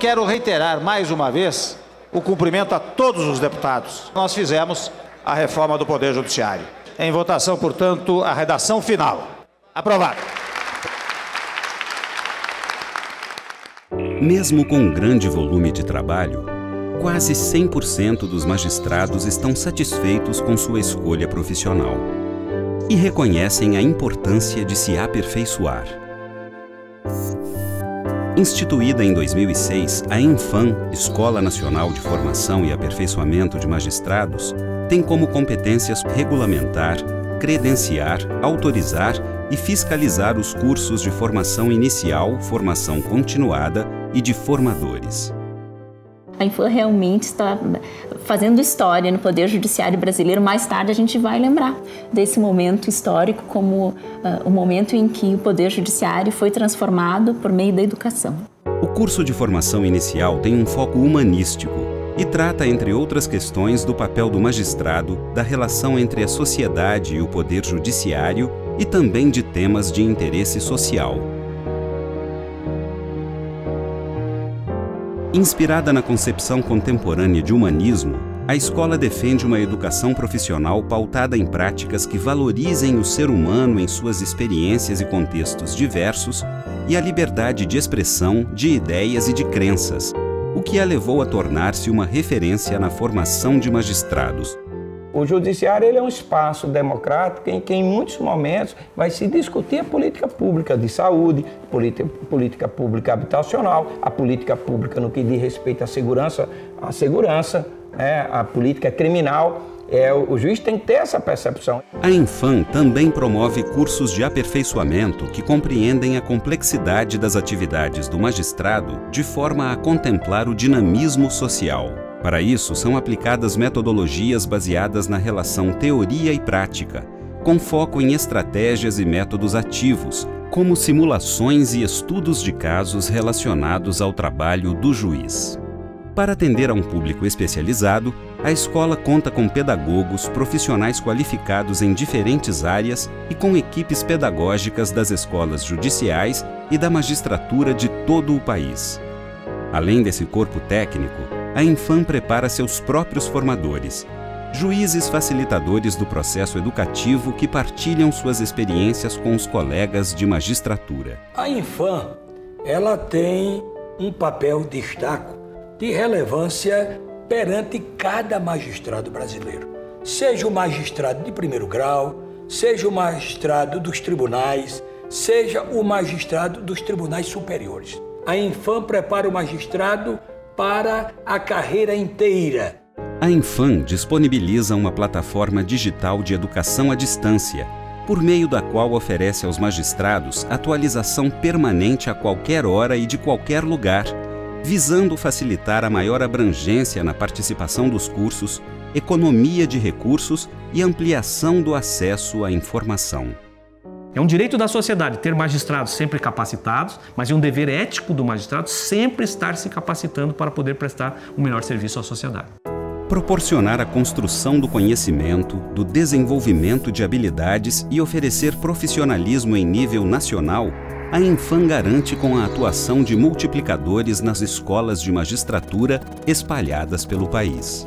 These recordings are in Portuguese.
quero reiterar mais uma vez o cumprimento a todos os deputados. Nós fizemos a reforma do Poder Judiciário. Em votação, portanto, a redação final. Aprovado. Mesmo com um grande volume de trabalho, quase 100% dos magistrados estão satisfeitos com sua escolha profissional e reconhecem a importância de se aperfeiçoar. Instituída em 2006, a ENFAM, Escola Nacional de Formação e Aperfeiçoamento de Magistrados, tem como competências regulamentar, credenciar, autorizar e fiscalizar os cursos de formação inicial, formação continuada e de formadores. A ENFAM realmente está fazendo história no Poder Judiciário brasileiro. Mais tarde a gente vai lembrar desse momento histórico como o momento em que o Poder Judiciário foi transformado por meio da educação. O curso de formação inicial tem um foco humanístico e trata, entre outras questões, do papel do magistrado, da relação entre a sociedade e o Poder Judiciário e também de temas de interesse social. Inspirada na concepção contemporânea de humanismo, a escola defende uma educação profissional pautada em práticas que valorizem o ser humano em suas experiências e contextos diversos e a liberdade de expressão, de ideias e de crenças, o que a levou a tornar-se uma referência na formação de magistrados. O judiciário ele é um espaço democrático em que, em muitos momentos, vai se discutir a política pública de saúde, política pública habitacional, a política pública no que diz respeito à segurança, né, a política criminal. O juiz tem que ter essa percepção. A ENFAM também promove cursos de aperfeiçoamento que compreendem a complexidade das atividades do magistrado de forma a contemplar o dinamismo social. Para isso, são aplicadas metodologias baseadas na relação teoria e prática, com foco em estratégias e métodos ativos, como simulações e estudos de casos relacionados ao trabalho do juiz. Para atender a um público especializado, a escola conta com pedagogos, profissionais qualificados em diferentes áreas e com equipes pedagógicas das escolas judiciais e da magistratura de todo o país. Além desse corpo técnico, a ENFAM prepara seus próprios formadores, juízes facilitadores do processo educativo que partilham suas experiências com os colegas de magistratura. A ENFAM, ela tem um papel de relevância perante cada magistrado brasileiro. Seja o magistrado de primeiro grau, seja o magistrado dos tribunais, seja o magistrado dos tribunais superiores. A ENFAM prepara o magistrado para a carreira inteira. A ENFAM disponibiliza uma plataforma digital de educação à distância, por meio da qual oferece aos magistrados atualização permanente a qualquer hora e de qualquer lugar, visando facilitar a maior abrangência na participação dos cursos, economia de recursos e ampliação do acesso à informação. É um direito da sociedade ter magistrados sempre capacitados, mas é um dever ético do magistrado sempre estar se capacitando para poder prestar o melhor serviço à sociedade. Proporcionar a construção do conhecimento, do desenvolvimento de habilidades e oferecer profissionalismo em nível nacional, a ENFAM garante com a atuação de multiplicadores nas escolas de magistratura espalhadas pelo país.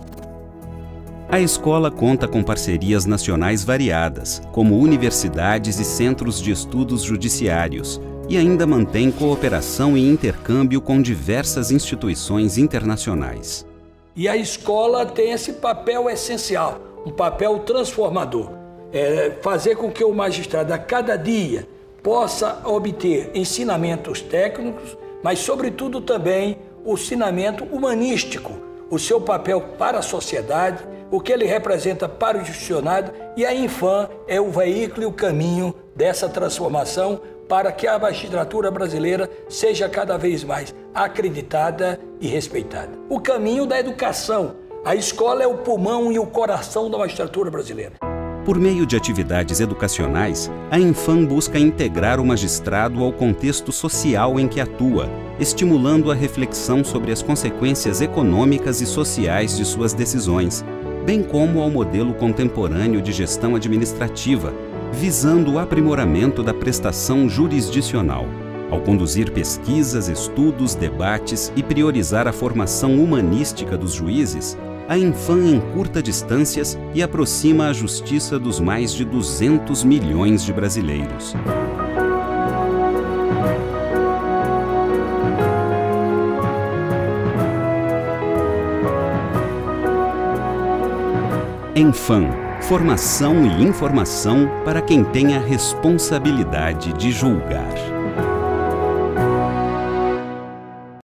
A escola conta com parcerias nacionais variadas, como universidades e centros de estudos judiciários, e ainda mantém cooperação e intercâmbio com diversas instituições internacionais. E a escola tem esse papel essencial, um papel transformador. Fazer com que o magistrado, a cada dia, possa obter ensinamentos técnicos, mas, sobretudo, também o ensinamento humanístico, o seu papel para a sociedade, o que ele representa para o justicionado, e a ENFAM é o veículo e o caminho dessa transformação para que a magistratura brasileira seja cada vez mais acreditada e respeitada. O caminho da educação. A escola é o pulmão e o coração da magistratura brasileira. Por meio de atividades educacionais, a ENFAM busca integrar o magistrado ao contexto social em que atua, estimulando a reflexão sobre as consequências econômicas e sociais de suas decisões, bem como ao modelo contemporâneo de gestão administrativa, visando o aprimoramento da prestação jurisdicional. Ao conduzir pesquisas, estudos, debates e priorizar a formação humanística dos juízes, a Infam encurta distâncias e aproxima a justiça dos mais de 200 milhões de brasileiros. Infam, formação e informação para quem tem a responsabilidade de julgar.